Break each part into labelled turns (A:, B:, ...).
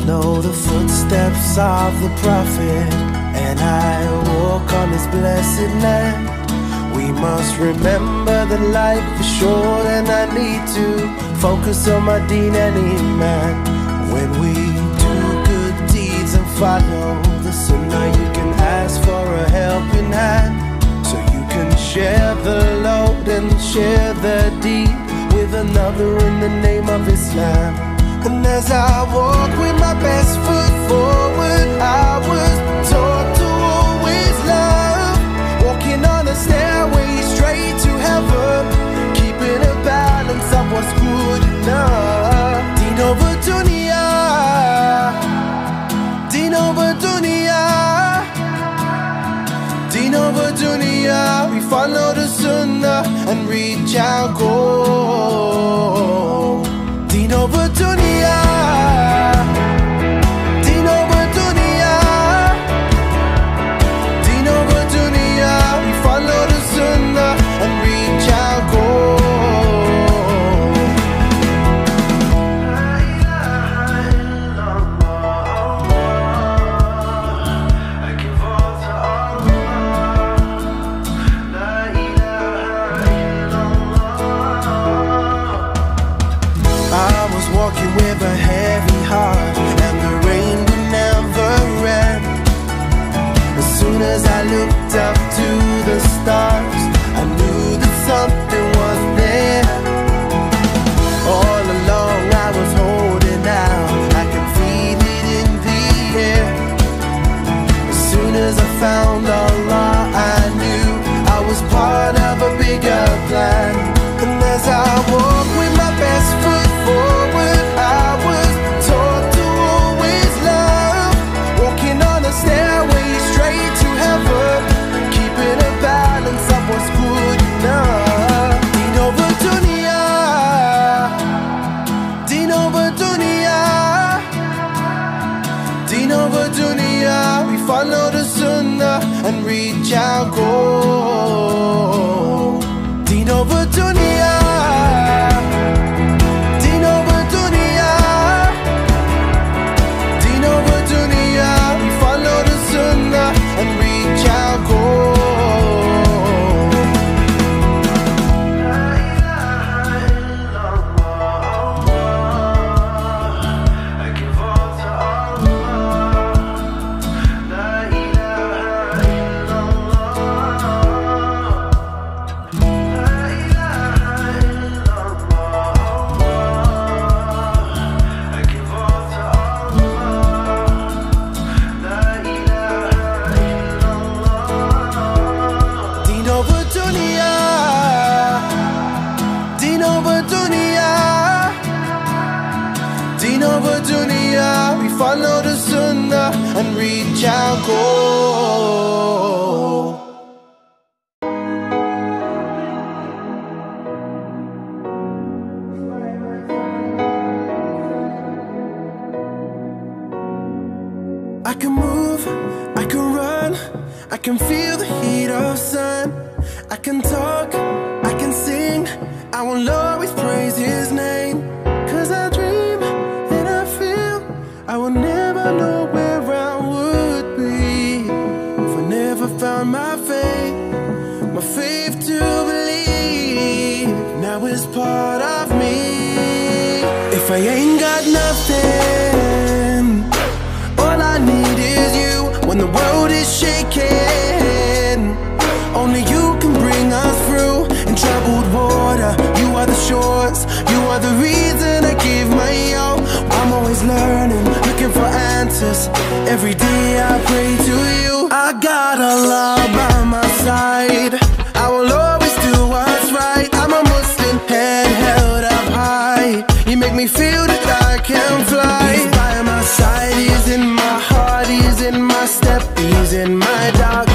A: follow the footsteps of the prophet, and I walk on this blessed land. We must remember that life is short, and I need to focus on my deen and iman. When we do good deeds and follow the sunnah, you can ask for a helping hand, so you can share the load and share the deed with another in the name of Islam. And as I walk with my best foot forward, I was taught to always love, walking on a stairway straight to heaven, keeping a balance of what's good enough. Deen over dunya, deen over dunya, deen over dunya. We follow the sunnah and reach our goal. Deen over dunya, deen over dunya, deen over dunya. We follow the sunnah and reach our goal. La ilaha illallah, I give all to Allah. La ilaha illallah. I was walking with a heavy heart, and the rain would never end. As soon as I looked up to the stars, I knew that something was there. All along I was holding out, I could feel it in the air. As soon as I found Allah, I knew I was part of a bigger plan. And as I walk with my best foot forward, I was taught to always love, walking on a stairway straight to heaven, keeping a balance of what's good enough. Deen over dunya, deen over dunya, deen over dunya. We follow the sunnah and reach our goal. Deen over dunya, deen over dunya, deen over dunya. We follow the sunnah and reach our goal. La ilaha illallah, I give all to Allah. La ilaha illallah, la ilaha illallah, I give all to Allah. La ilaha illallah. Deen over dunya, deen over dunya, deen over dunya. We follow the sunnah and reach our goal. I can move, I can run, I can feel the heat of sun. I can talk, I can sing, I will always praise His name. 'Cause I dream and I feel I will never know where I would be if I never found my faith to believe. Now it's part of me. If I ain't got nothing, all I need is you. When the world is shaking, only you can bring us through. In troubled water, you are the shores, you are the reason I give my all. I'm always learning, looking for answers. Every day I pray to you. I got Allah by my side, I will always do what's right. I'm a Muslim, head held up high. You make me feel that I can fly. He's by my side, He's in my heart, He's in my step, He's in my dog.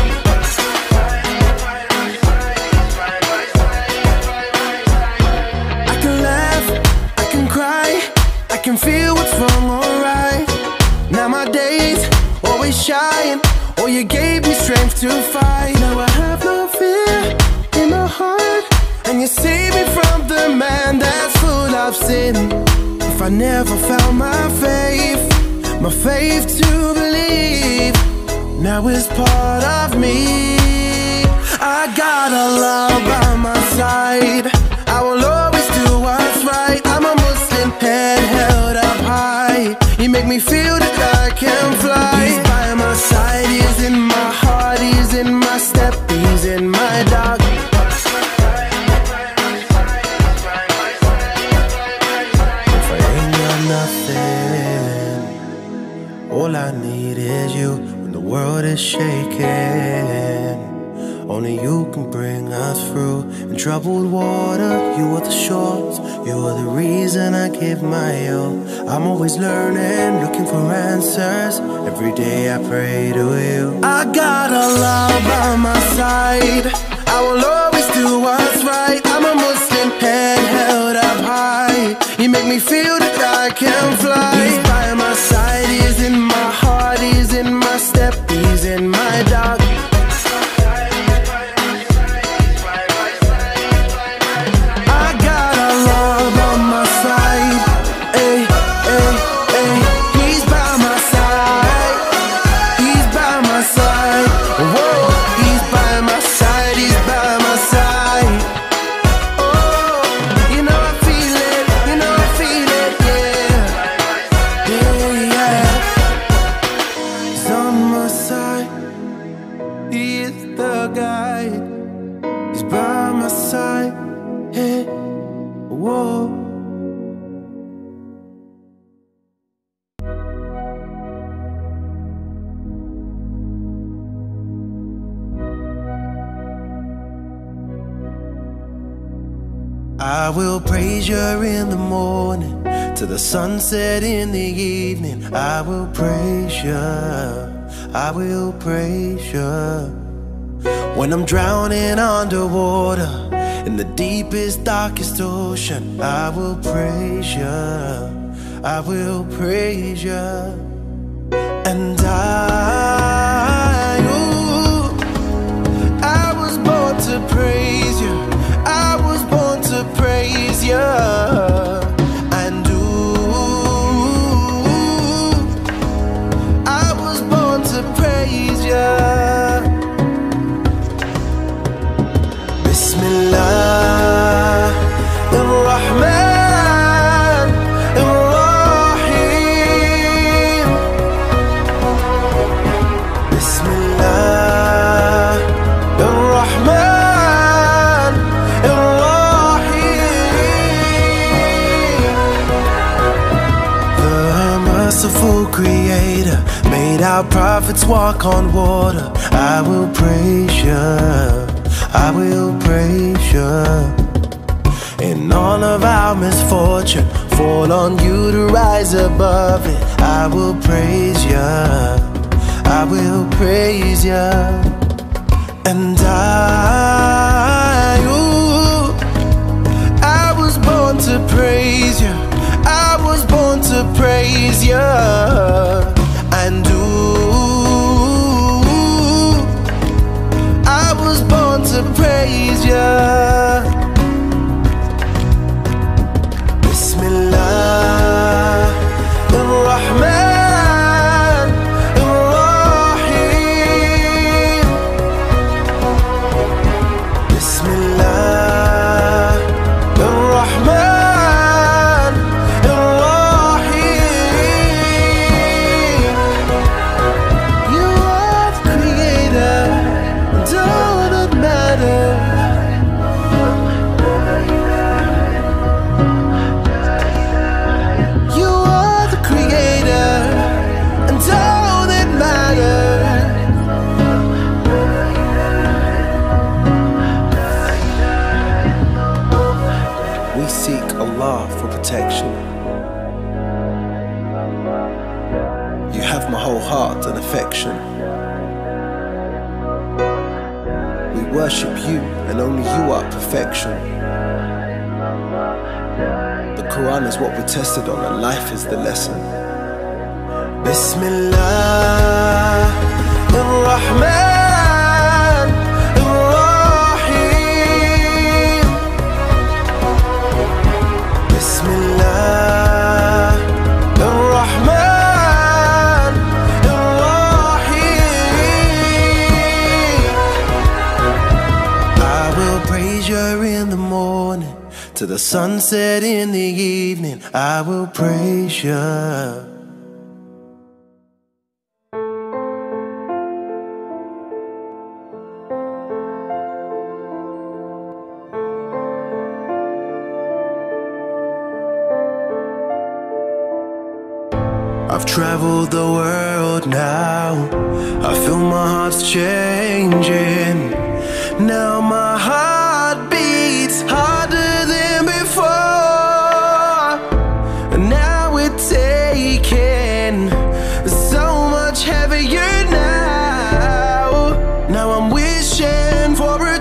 A: I can laugh, I can cry, I can feel what's wrong or right. Now my days always shine, oh you gave me strength to fight. Now I have no fear in my heart, and you save me from the man that's full of sin. If I never found my faith, my my faith to believe. Now it's part of me. I got Allah by my side. I will always do what's right. I'm a Muslim, head held up high. You make me feel that I can fly. He's by my side, he's in my heart, he's in my step, he's in my dog. If I ain't got nothing, all I need is you. When the world is shaking, only you can bring us through. In troubled water, you are the shores. You are the reason I give my all. I'm always learning, looking for answers. Every day I pray to you. I got Allah by my side. I will always do what's right. I'm a Muslim, head held up high. You make me feel that I can fly. He's by my side, he's in my heart, he's in my step, he's in my dog. I will praise you in the morning, to the sunset in the evening. I will praise you, I will praise you. When I'm drowning underwater, in the deepest, darkest ocean, I will praise you, I will praise you. And I was born to praise you. I was born to praise you. And I was born to praise you. Bismillah ar-Rahman ar-Rahim. Bismillah ar-Rahman ar-Rahim. The merciful Creator made our prophets walk on water. I will praise you, I will praise you. In all of our misfortune, fall on you to rise above it. I will praise you, I will praise you. And I was born to praise you. I was born to praise you. And I was born to praise you. Bismillah ar-Rahman ar-Rahim. Bismillah ar-Rahman ar-Rahim. You are the creator, and all that matters. You are the creator, and all that matters. We seek Allah for protection. You have my whole heart and affection. We worship you, and only you are perfection. The Quran is what we're tested on, and life is the lesson. Bismillah ar-Rahman ar-Rahim. Bismillah ar-Rahman sunset in the evening, I will praise you. I've traveled the world now, I feel my heart's changing. Now my heart beats harder than before. Now it's taking so much heavier now. Now I'm wishing for a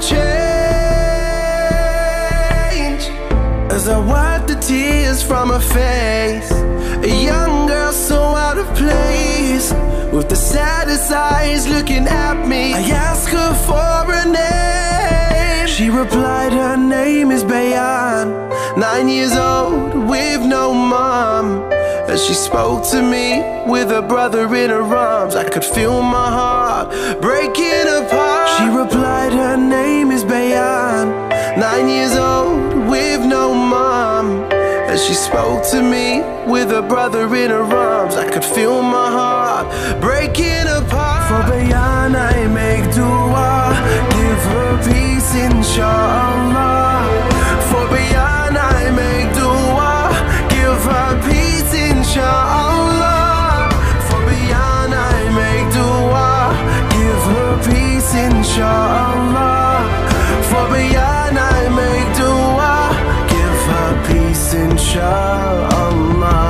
A: change. As I wipe the tears from her face, a young girl so out of place, with the saddest eyes looking at me. I ask her for a name. She replied her name is Bayan, 9 years old with no mom. As she spoke to me with her brother in her arms, I could feel my heart breaking apart. She replied her name is Bayan, 9 years old with no mom. As she spoke to me with her brother in her arms, I could feel my heart breaking apart. For Bayan I make dua, give her peace inshallah. For Bayan I make dua, give her peace inshallah. For Bayan I make dua, give her peace inshallah. For Bayan I make dua, give her peace inshallah.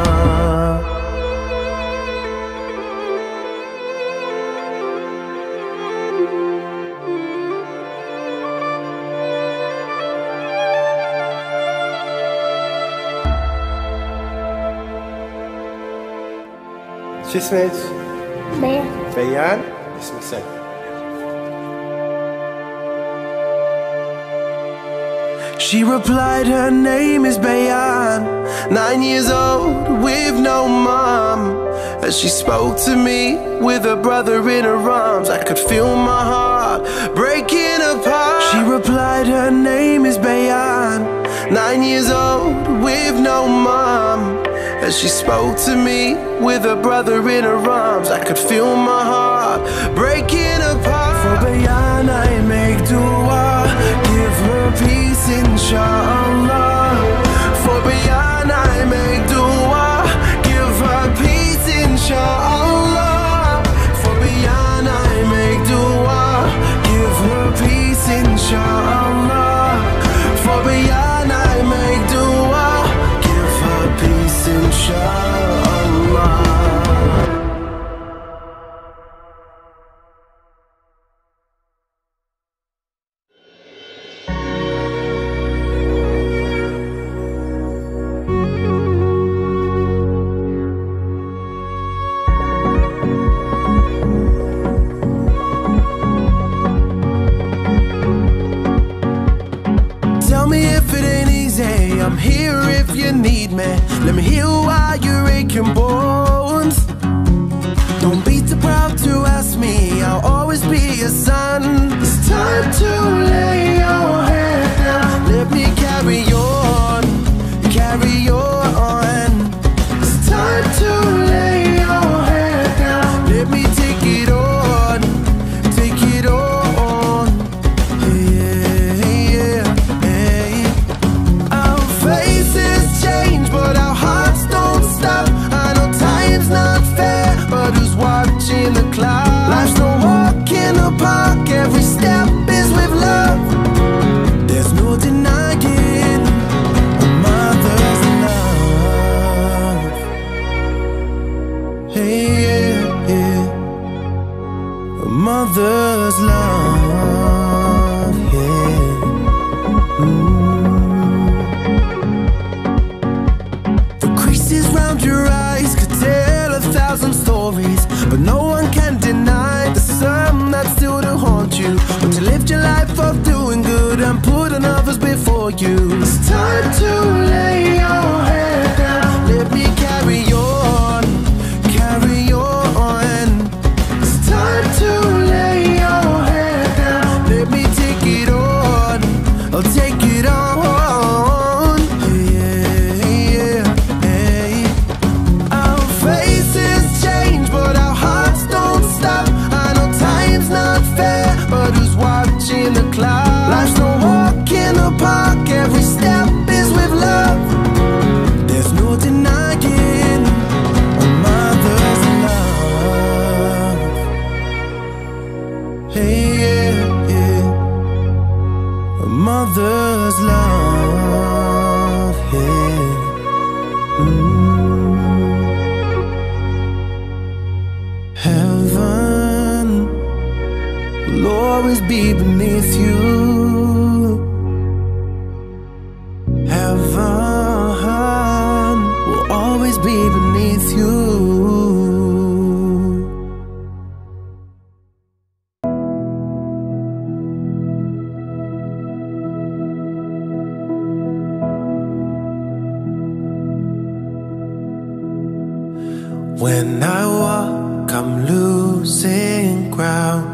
A: شو اسمك؟
B: بيان.
A: بيان؟ اسمك سعد. She replied her name is Bayan, 9 years old with no mom. As she spoke to me with her brother in her arms, I could feel my heart breaking apart. She replied her name is Bayan, 9 years old with no mom. As she spoke to me with her brother in her arms, I could feel my heart breaking apart. For Bayan I make dua, give her peace inshallah. For Bayan I make dua, give her peace inshallah. For Bayan I make dua, give her peace inshallah. For Bayan I make dua, give her peace inshallah. Tell me if it ain't easy, I'm here if you need me. Let me heal while you're aching bones. Don't be too proud to ask me, I'll always be your son. It's time to lay your head down. Let me carry on, carry on. It's time to lay your head down. Let me take it on, take it on. Yeah, yeah, yeah. Our faces change, but our hearts don't stop. I know time's not fair, but who's watching the clock? Life's no walk in the park, every step is with love. There's no denying a mother's love. Hey, yeah, yeah. A mother's love, yeah. The creases round your eyes could tell 1,000 stories, but no one can deny the sun that's still to haunt you. But to live your life of doing good and putting others before you. It's time to lay your head down. Let me carry on, carry on. It's time to lay your head down. Let me take it on, I'll take it on. Heaven will always be beneath you. Heaven will always be beneath you. When I walk, I'm losing ground.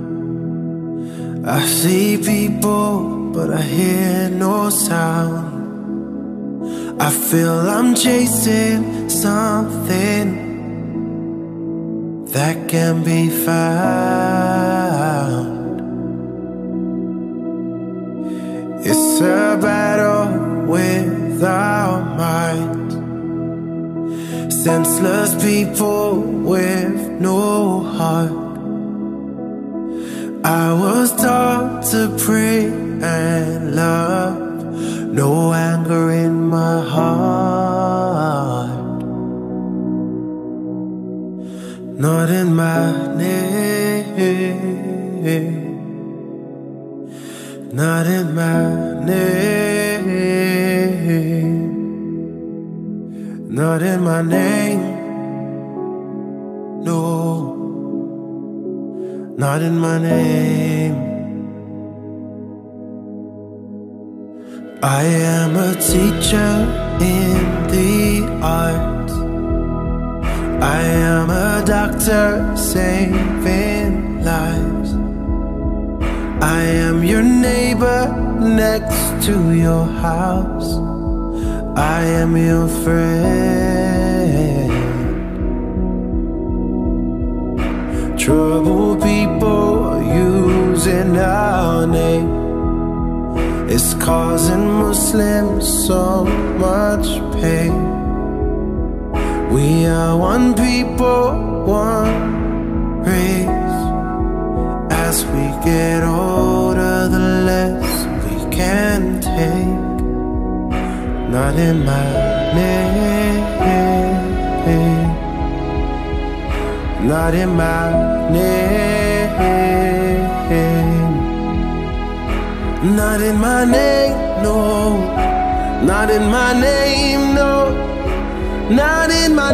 A: I see people, but I hear no sound. I feel I'm chasing something that can be found. It's a battle without mind. Senseless people with no heart. I was taught to pray and love, no anger in my heart. Not in my name. Not in my name. Not in my name. No. Not in my name. I am a teacher in the arts. I am a doctor saving lives. I am your neighbor next to your house. I am your friend. Trouble people using our name is causing Muslims so much pain. We are one people, one race. As we get older, the less we can take. Not in my name. Not in my name. Not in my name, no. Not in my name, no. Not in my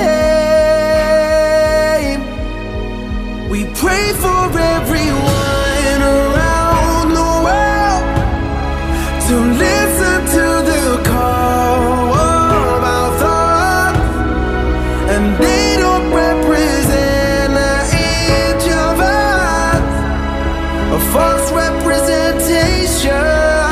A: name. We pray for everyone around the world to listen to the call of our thoughts, and they don't represent each of us, a false representation.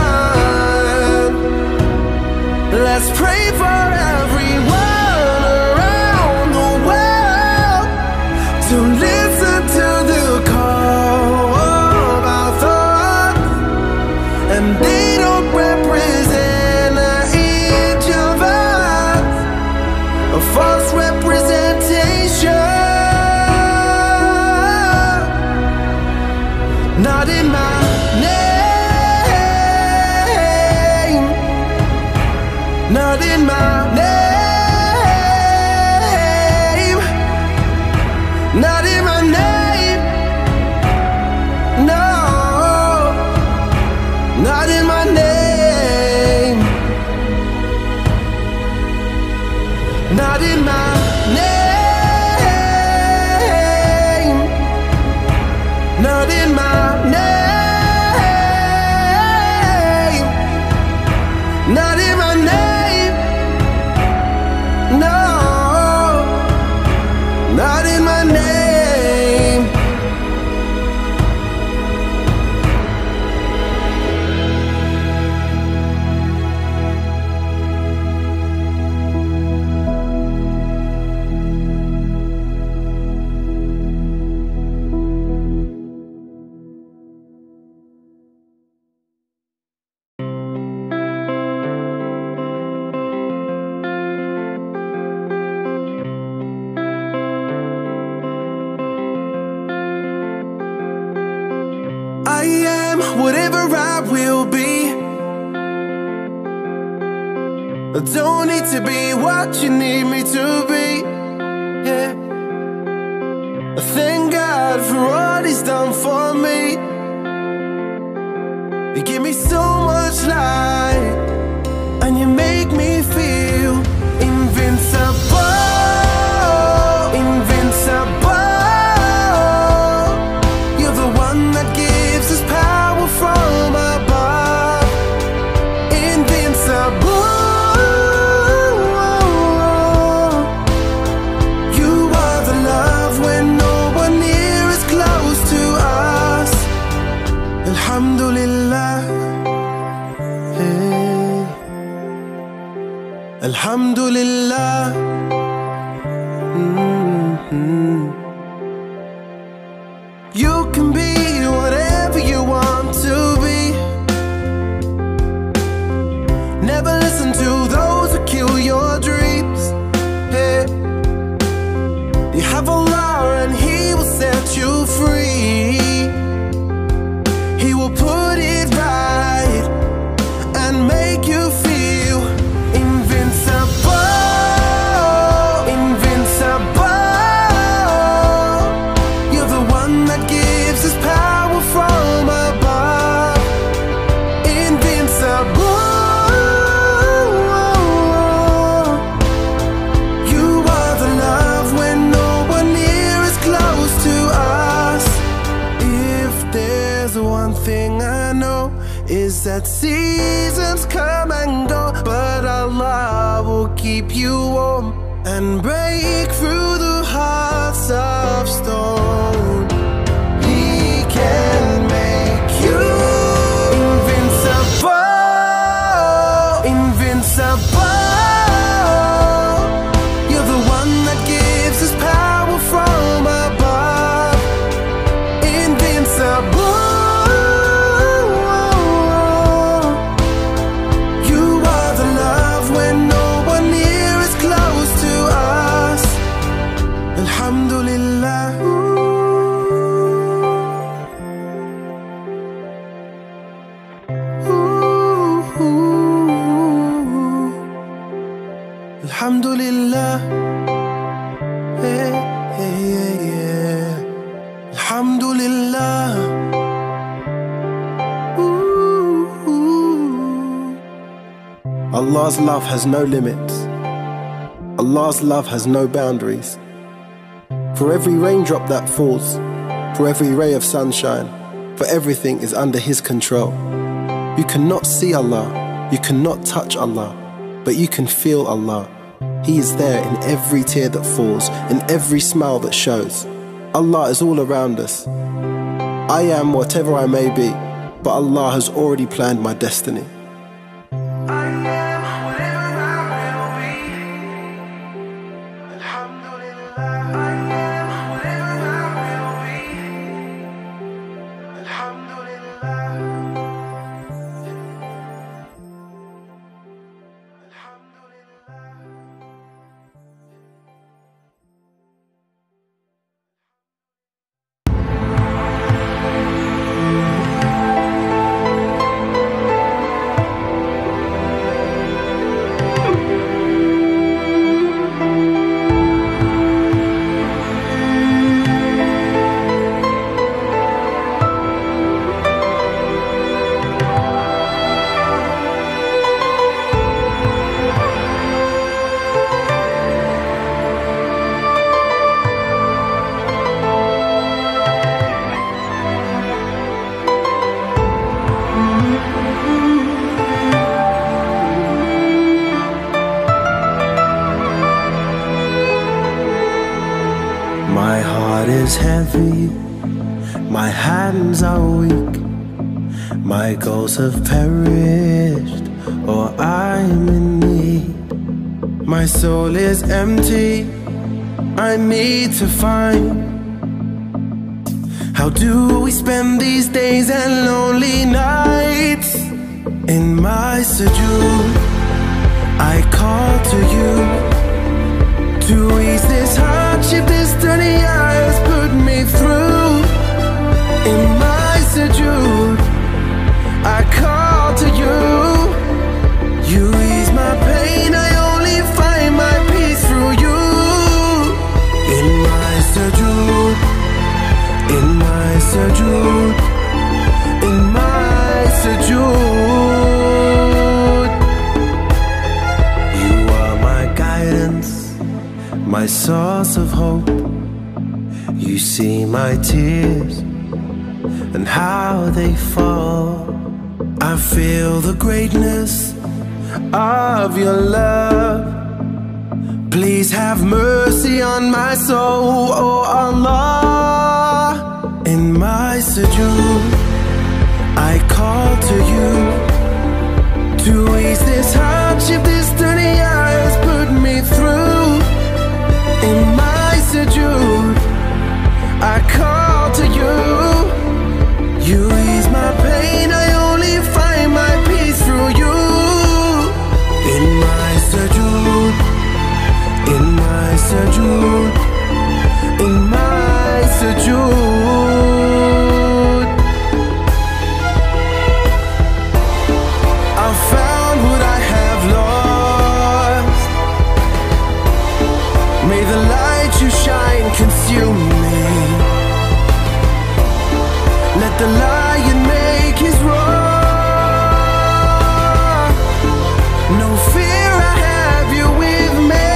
A: Let's pray for everyone around the world to listen to the call of our thoughts, and they don't represent each of us, a false representation. Not in my name. Not in my name. Not in my name. No. Not in my name. Not in my name. Not in my name. Not in my name. No. Not in my name. I don't need to be what you need me to be. Yeah. I thank God for what He's done for me. You give me so much light, and you make me feel invincible. Invincible. You're the one that gives us power from above. Invincible. You are the love when no one near is close to us. Alhamdulillah. Hey. Alhamdulillah. You can be whatever you want to be. Never listen to those who kill your dreams. Hey. You have Allah and He will set you free. He will put it right and make you feel invincible. Invincible. You're the one that gives us power from above. Invincible. You are the love when no one near is close to us. If there's one thing I know, is that seasons come and go, but Allah will keep you warm and break through the hearts of stone. He can make you invincible. Invincible. You're the one that gives us power from above. Invincible. Alhamdulillah. Alhamdulillah. Hey, hey, yeah, yeah. Alhamdulillah. Allah's love has no limits. Allah's love has no boundaries. For every raindrop that falls, for every ray of sunshine, for everything is under His control. You cannot see Allah, you cannot touch Allah, but you can feel Allah. He is there in every tear that falls, in every smile that shows. Allah is all around us. I am whatever I may be, but Allah has already planned my destiny. My heart is heavy, my hands are weak, my goals have perished, or I'm in need. My soul is empty, I need to find. How do we spend these days and lonely nights? In my sujood, I call to you to ease this hardship this dunya has put me through. In my sujood, I call to you. You ease my pain my source of hope. You see my tears and how they fall. I feel the greatness of your love. Please have mercy on my soul, oh Allah. In my sujood, I call to you to ease this hardship this dunya has put me through. In my sujood, I call to you. You ease my pain, I only find my peace through you. In my sujood, in my sujood, in my sujood, I found what I have lost. May the light you shine consume me. Let the lion make his roar. No fear, I have you with me.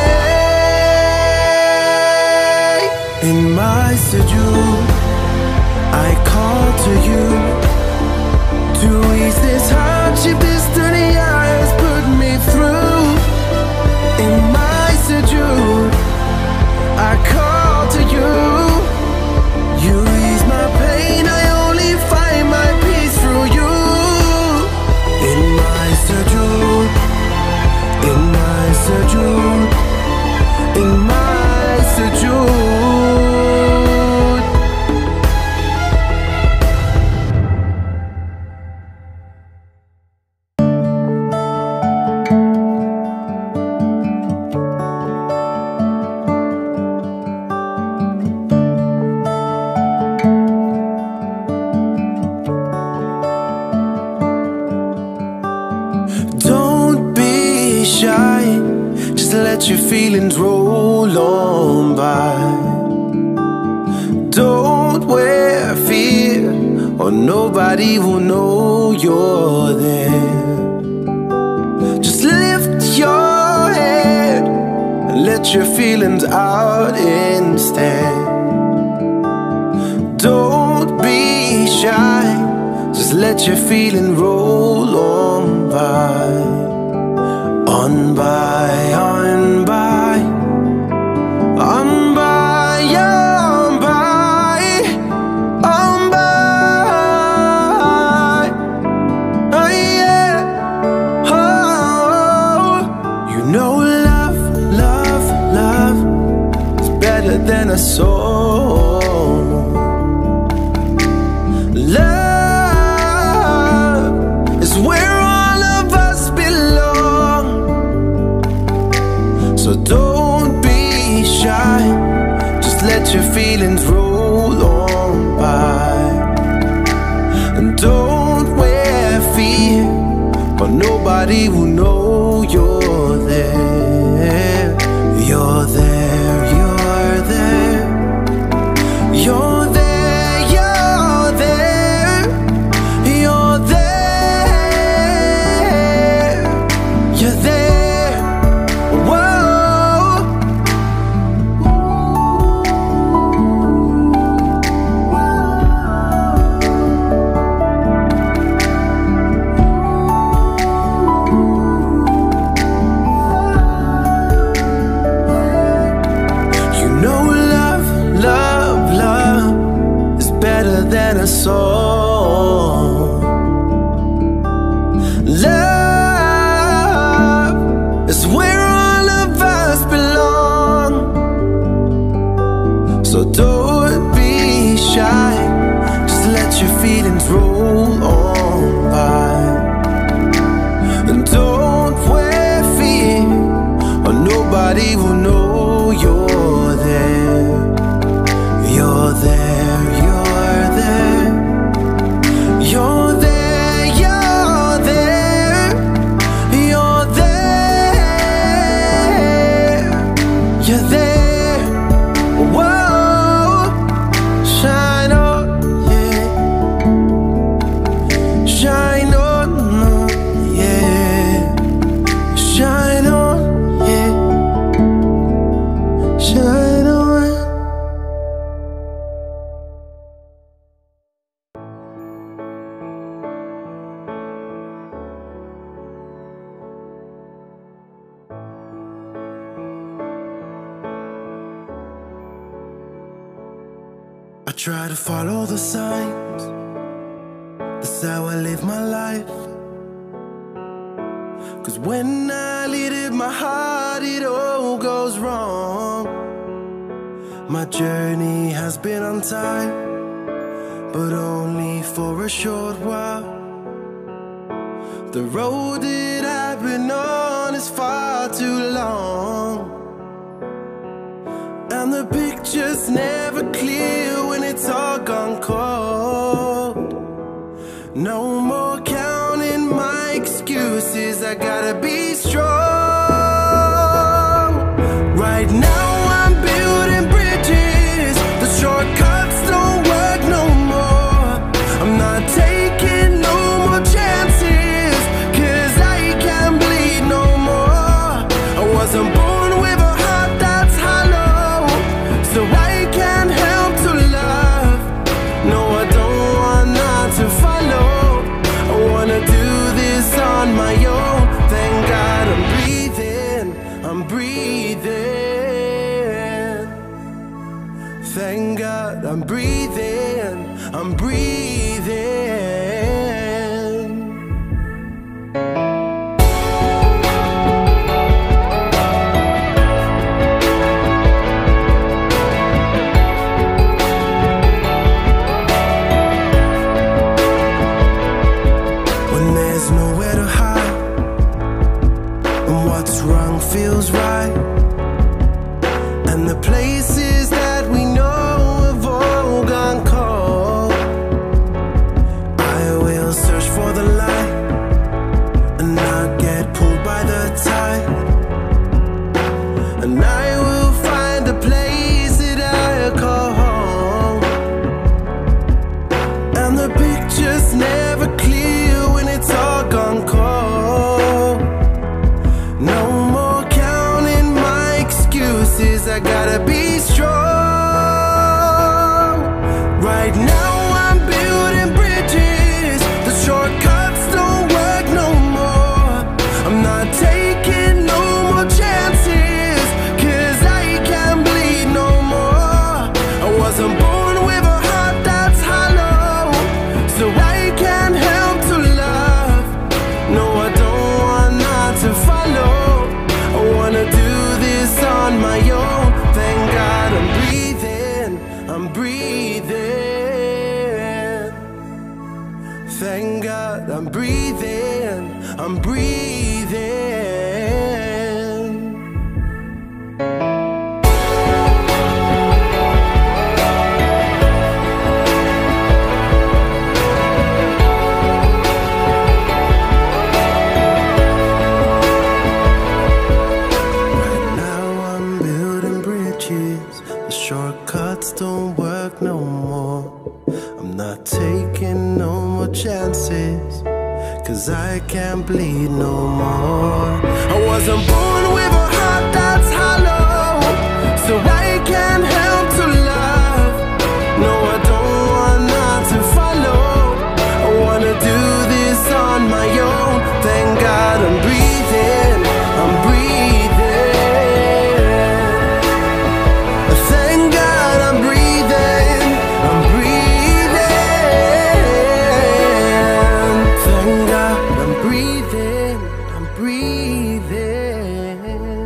A: In my sujood, I call to you to ease this hardship this dunya has put me through. In my sujood, I call to you. You ease my pain, I only find my peace through you. In my sujood, in my sujood, in my sujood. Don't be shy, just let your feelings roll on by. Don't wear fear, or nobody will know you're there. Just lift your head and let your feelings out instead. Don't be shy, just let your feeling roll on by. On by, on by, on by, on by, on by, oh yeah, oh. You know love, love, love is better than a song. Love is where all of us belong. So don't be shy, just let your feelings roll on by. And don't wear fear, but nobody will know you're there. You're there, you're there, you're there, you're there, you're there, you're there. Whoa. You know love, love, love is better than a song. Love is where all of us belong. So don't be shy, just let your feelings roll on by. And don't wear fear, or nobody will know you're there. You're there, you're there, you're there, you're there, you're there, you're there. Whoa, shine on, yeah, shine on, yeah, shine on, yeah. try to follow the signs. That's how I live my life. 'Cause when I lead it my heart, it all goes wrong. My journey has been untied, but only for a short while. The road that I've been on is far too long, and the picture's never clear when it's all gone cold. No more counting my excuses, I gotta be strong. Right now I'm building bridges, the shortcuts don't work no more. I'm not taking no more chances, 'cause I can't bleed no more. I wasn't born with a heart that's hollow, so I can't help to love. No, I don't want not to follow. I wanna do this on my own. Thank God I'm breathing, I'm breathing. Thank God I'm breathing, I'm breathing. When there's nowhere to hide, and what's wrong feels right, and the places that we know have all gone cold, I will search for the light and not get pulled by the tide, and I will find a place that I call home. And the picture's never clear when it's all gone cold. No more counting my excuses, I gotta be strong. Right now I'm building bridges, the shortcuts don't work no more. I'm not taking no more chances, 'cause I can't bleed no more. I wasn't born with a heart that's hollow, so I can't help to love. No, I don't want not to follow. I wanna do this on my own. Thank God I'm breathing, I'm breathing. Thank God I'm breathing, I'm breathing. Right now I'm building bridges, the shortcuts don't work no more. I'm not taking no more chances, 'cause I can't bleed no more. I wasn't born with a heart that's hollow, so I can't help to love. No, I don't want not to follow. I wanna do this on my own. Thank God I'm breathing, I'm breathing. Thank God I'm breathing, I'm breathing. Thank God I'm breathing, I'm breathing.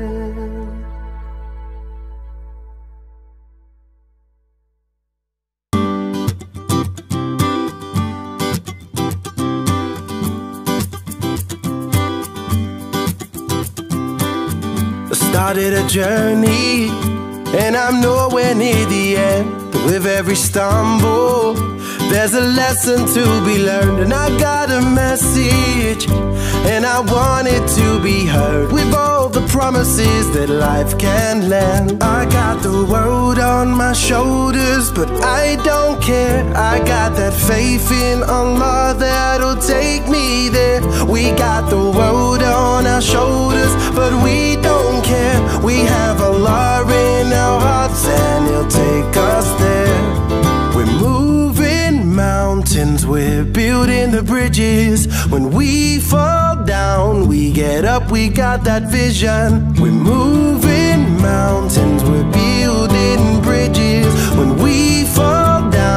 A: I started a journey, and I'm nowhere near the end. With every stumble, there's a lesson to be learned, and I got a message, and I want it to be heard. With all the promises that life can lend, I got the world on my shoulders, but I don't care. I got that faith in Allah that'll take me there. We got the world on our shoulders, but we don't care. We have Allah in our hearts, and He'll take us there. We're moving mountains, we're building the bridges. When we fall down, we get up, we got that vision. We're moving mountains, we're building bridges. When we fall down,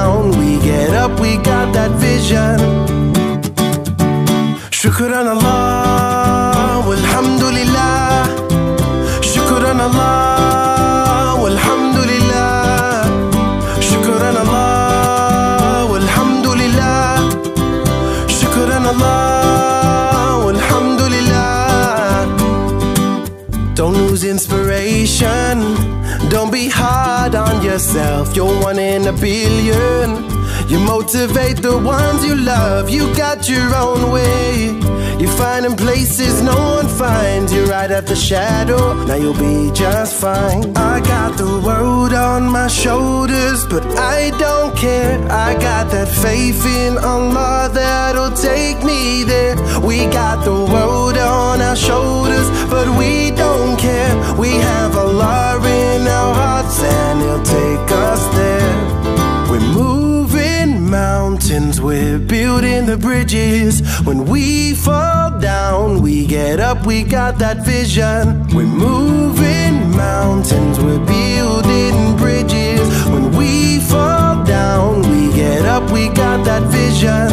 A: Allah, walhamdulillah. Shukran Allah, walhamdulillah. Shukran Allah, walhamdulillah. Don't lose inspiration. Don't be hard on yourself. You're one in a billion. You motivate the ones you love. You got your own way. You're finding places no one finds. You're right at the shadow. Now you'll be just fine. I got the world on my shoulders, but I don't care. I got that faith in Allah that'll take me there. We got the world on our shoulders, but we don't care. We have Allah in our hearts and He'll take us there. We're moving mountains, we're building the bridges. When we fall down, we get up, we got that vision. We're moving mountains, we're building bridges. When we fall down, we get up, we got that vision.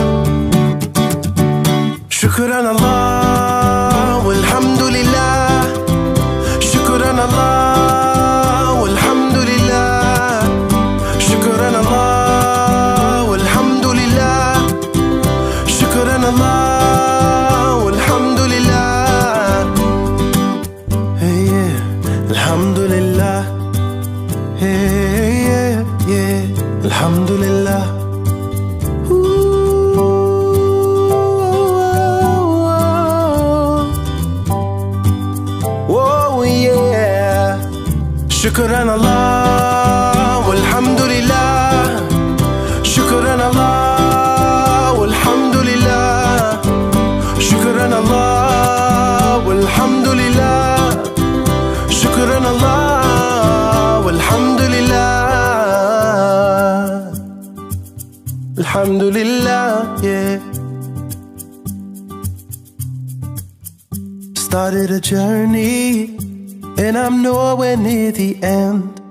A: Shukran Allah, walhamdulillah. Shukran Allah, walhamdulillah. Shukran Allah, walhamdulillah. Shukran Allah, walhamdulillah. Hey, yeah, alhamdulillah. Hey, yeah, yeah, alhamdulillah. Shukran Allah, walhamdulillah. Shukran Allah, walhamdulillah. Shukran Allah, walhamdulillah. Shukran Allah, walhamdulillah. Alhamdulillah, yeah. Started a journey, and I'm nowhere near the end.